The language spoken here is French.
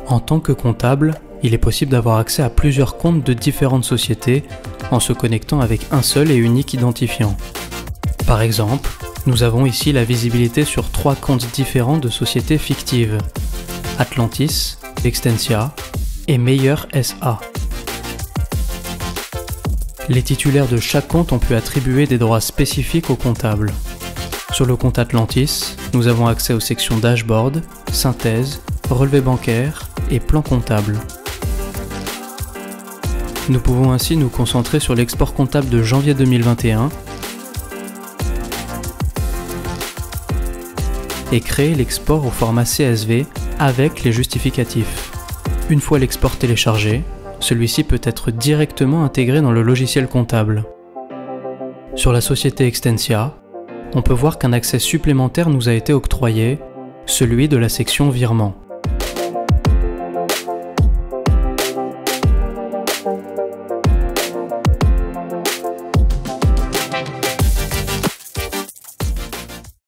En tant que comptable, il est possible d'avoir accès à plusieurs comptes de différentes sociétés en se connectant avec un seul et unique identifiant. Par exemple, nous avons ici la visibilité sur 3 comptes différents de sociétés fictives: Atlantis, Extensia et Meyer SA. Les titulaires de chaque compte ont pu attribuer des droits spécifiques au comptable. Sur le compte Atlantis, nous avons accès aux sections Dashboard, Synthèse, Relevé bancaire et Plan comptable. Nous pouvons ainsi nous concentrer sur l'export comptable de janvier 2021 et créer l'export au format CSV avec les justificatifs. Une fois l'export téléchargé, celui-ci peut être directement intégré dans le logiciel comptable. Sur la société Extensia, on peut voir qu'un accès supplémentaire nous a été octroyé, celui de la section Virement.